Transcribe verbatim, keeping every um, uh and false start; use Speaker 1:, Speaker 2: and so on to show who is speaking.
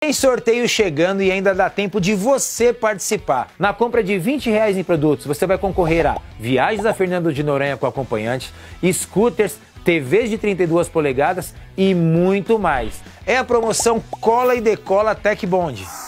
Speaker 1: Tem sorteio chegando e ainda dá tempo de você participar. Na compra de vinte reais em produtos, você vai concorrer a viagens a Fernando de Noronha com acompanhante, scooters, T Vs de trinta e duas polegadas e muito mais. É a promoção Cola e Decola Tec Bond.